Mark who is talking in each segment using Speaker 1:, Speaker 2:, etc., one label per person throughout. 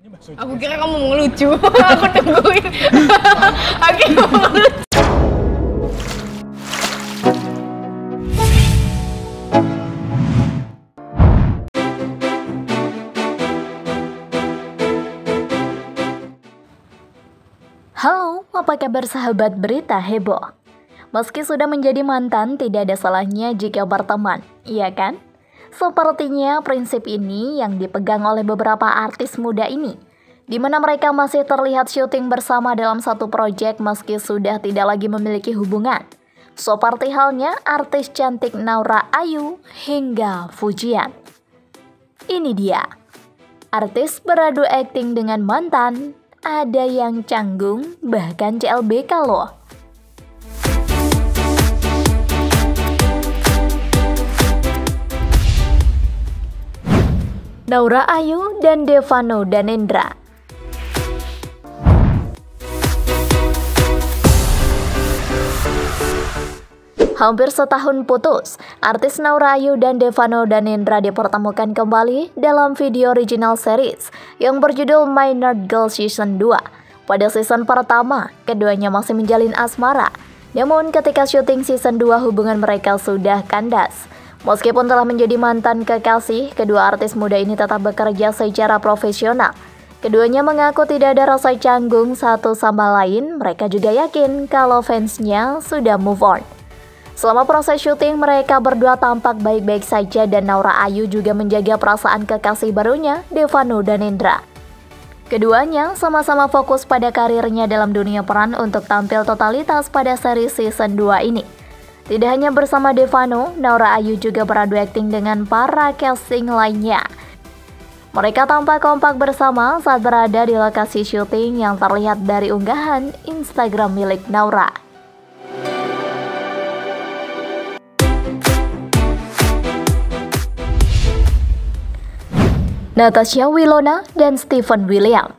Speaker 1: Aku kira kamu mau ngelucu. Aku tungguin. Aku mau ngelucu.
Speaker 2: Halo, apa kabar sahabat berita heboh? Meski sudah menjadi mantan, tidak ada salahnya jika berteman, iya kan? Sepertinya prinsip ini yang dipegang oleh beberapa artis muda ini, di mana mereka masih terlihat syuting bersama dalam satu proyek meski sudah tidak lagi memiliki hubungan. Seperti halnya artis cantik Naura Ayu hingga Fujian. Ini dia, artis beradu akting dengan mantan. Ada yang canggung, bahkan CLBK loh. Naura Ayu dan Devano Danendra. Hampir setahun putus, artis Naura Ayu dan Devano Danendra dipertemukan kembali dalam video original series yang berjudul My Nerd Girl Season 2. Pada season pertama, keduanya masih menjalin asmara. Namun ketika syuting season 2 hubungan mereka sudah kandas. Meskipun telah menjadi mantan kekasih, kedua artis muda ini tetap bekerja secara profesional. Keduanya mengaku tidak ada rasa canggung satu sama lain, mereka juga yakin kalau fansnya sudah move on. Selama proses syuting, mereka berdua tampak baik-baik saja dan Naura Ayu juga menjaga perasaan kekasih barunya, Devano Danendra. Keduanya sama-sama fokus pada karirnya dalam dunia peran untuk tampil totalitas pada seri season 2 ini. Tidak hanya bersama Devano, Naura Ayu juga beradu akting dengan para casting lainnya. Mereka tampak kompak bersama saat berada di lokasi syuting yang terlihat dari unggahan Instagram milik Naura. Natasha Wilona dan Steven William.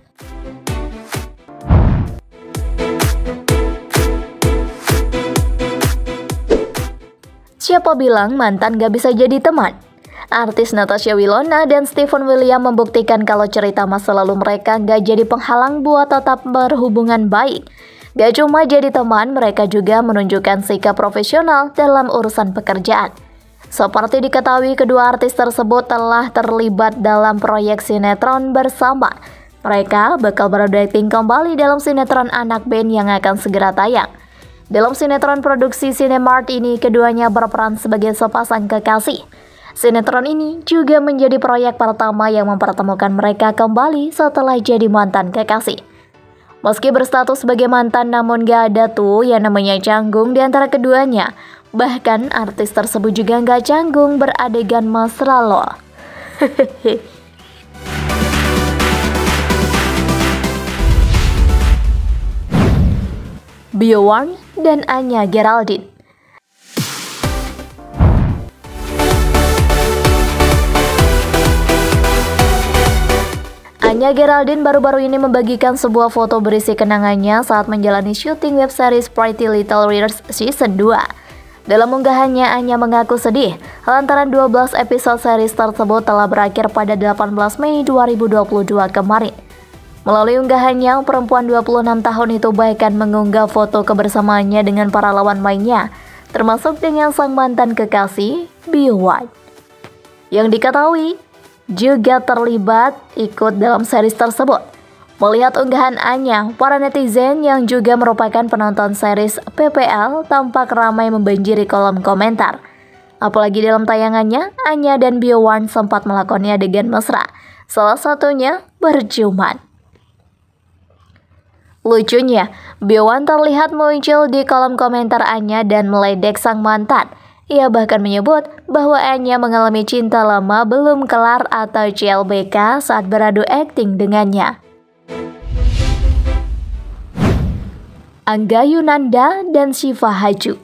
Speaker 2: Siapa bilang mantan gak bisa jadi teman? Artis Natasha Wilona dan Steven William membuktikan kalau cerita masa lalu mereka gak jadi penghalang buat tetap berhubungan baik. Gak cuma jadi teman, mereka juga menunjukkan sikap profesional dalam urusan pekerjaan. Seperti diketahui, kedua artis tersebut telah terlibat dalam proyek sinetron bersama. Mereka bakal beradu akting kembali dalam sinetron anak band yang akan segera tayang. Dalam sinetron produksi Cinemart ini, keduanya berperan sebagai sepasang kekasih. Sinetron ini juga menjadi proyek pertama yang mempertemukan mereka kembali setelah jadi mantan kekasih. Meski berstatus sebagai mantan, namun gak ada tuh yang namanya canggung di antara keduanya. Bahkan artis tersebut juga gak canggung beradegan mesra loh. Biowan dan Anya Geraldine. Anya Geraldine baru-baru ini membagikan sebuah foto berisi kenangannya saat menjalani syuting web series Pretty Little Liars Season 2. Dalam unggahannya, Anya mengaku sedih lantaran 12 episode series tersebut telah berakhir pada 18 Mei 2022 kemarin. Melalui unggahannya, perempuan 26 tahun itu bahkan mengunggah foto kebersamaannya dengan para lawan mainnya, termasuk dengan sang mantan kekasih, Biowan, yang diketahui juga terlibat ikut dalam series tersebut. Melihat unggahan Anya, para netizen yang juga merupakan penonton series PPL tampak ramai membanjiri kolom komentar. Apalagi dalam tayangannya, Anya dan Biowan sempat melakoni adegan mesra, salah satunya berciuman. Lucunya, Biowan terlihat muncul di kolom komentar Anya dan meledek sang mantan. Ia bahkan menyebut bahwa Anya mengalami cinta lama belum kelar atau CLBK saat beradu akting dengannya. Angga Yunanda dan Syifa Haju.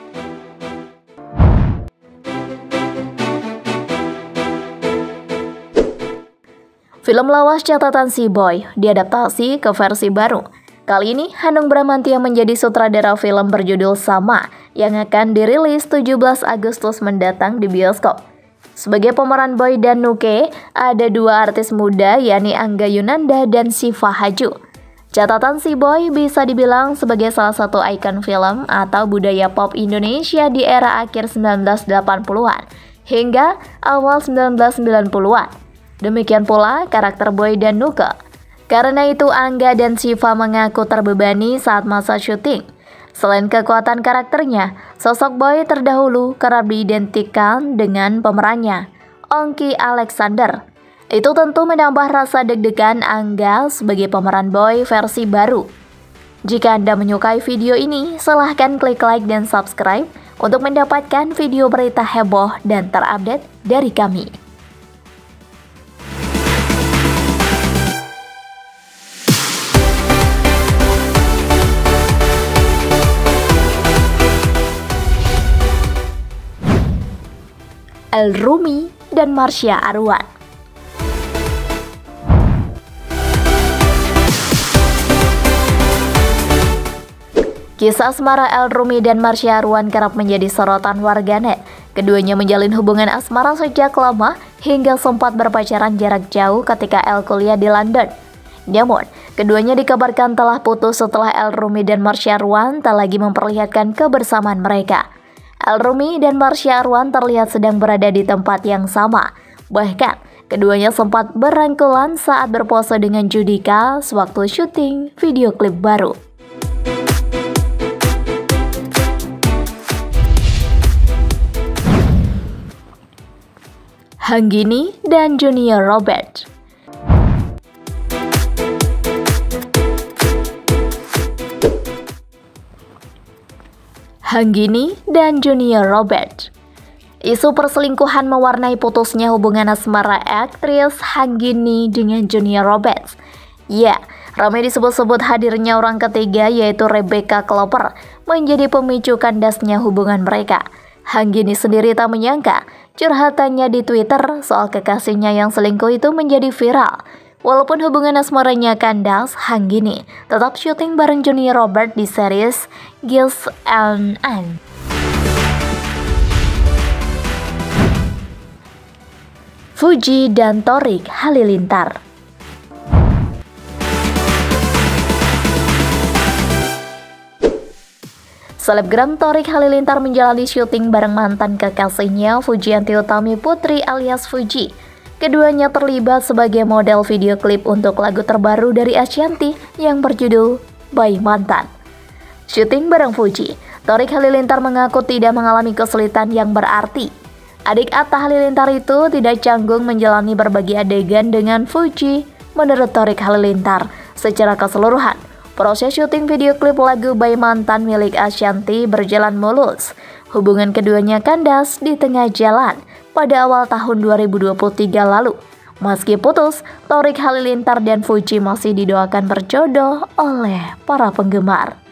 Speaker 2: Film lawas catatan Si Boy diadaptasi ke versi baru. Kali ini Hanung Bramantyo menjadi sutradara film berjudul Sama yang akan dirilis 17 Agustus mendatang di bioskop. Sebagai pemeran Boy dan Nuke, ada dua artis muda yakni Angga Yunanda dan Syifa Haju. Catatan si Boy bisa dibilang sebagai salah satu ikon film atau budaya pop Indonesia di era akhir 1980-an hingga awal 1990-an. Demikian pula karakter Boy dan Nuke. Karena itu Angga dan Syifa mengaku terbebani saat masa syuting. Selain kekuatan karakternya, sosok Boy terdahulu kerap diidentikan dengan pemerannya, Ongky Alexander. Itu tentu menambah rasa deg-degan Angga sebagai pemeran Boy versi baru. Jika Anda menyukai video ini, silahkan klik like dan subscribe untuk mendapatkan video berita heboh dan terupdate dari kami. El-Rumi dan Marsha Arwan. Kisah asmara El-Rumi dan Marsha Arwan kerap menjadi sorotan warganet. Keduanya menjalin hubungan asmara sejak lama hingga sempat berpacaran jarak jauh ketika El kuliah di London. Namun, keduanya dikabarkan telah putus setelah El-Rumi dan Marsha Arwan tak lagi memperlihatkan kebersamaan mereka. El-Rumi dan Marsha Arwan terlihat sedang berada di tempat yang sama. Bahkan, keduanya sempat berangkulan saat berpose dengan Judika sewaktu syuting video klip baru. Hanggini dan Junior Robert. Hanggini dan Junior Robert. Isu perselingkuhan mewarnai putusnya hubungan asmara aktris Hanggini dengan Junior Robert. Ya, ramai disebut-sebut hadirnya orang ketiga yaitu Rebecca Clover menjadi pemicu kandasnya hubungan mereka. Hanggini sendiri tak menyangka curhatannya di Twitter soal kekasihnya yang selingkuh itu menjadi viral. Walaupun hubungan asmaranya kandas, Hanggini tetap syuting bareng Junior Robert di series Gills and Anne. Fuji dan Thorik Halilintar. Selebgram Thorik Halilintar menjalani syuting bareng mantan kekasihnya Fujianti Utami Putri alias Fuji. Keduanya terlibat sebagai model video klip untuk lagu terbaru dari Ashanty yang berjudul By Mantan. Syuting bareng Fuji, Thorik Halilintar mengaku tidak mengalami kesulitan yang berarti. Adik Atta Halilintar itu tidak canggung menjalani berbagai adegan dengan Fuji. Menurut Thorik Halilintar, secara keseluruhan, proses syuting video klip lagu By Mantan milik Ashanty berjalan mulus. Hubungan keduanya kandas di tengah jalan pada awal tahun 2023 lalu. Meski putus, Thorik Halilintar dan Fuji masih didoakan berjodoh oleh para penggemar.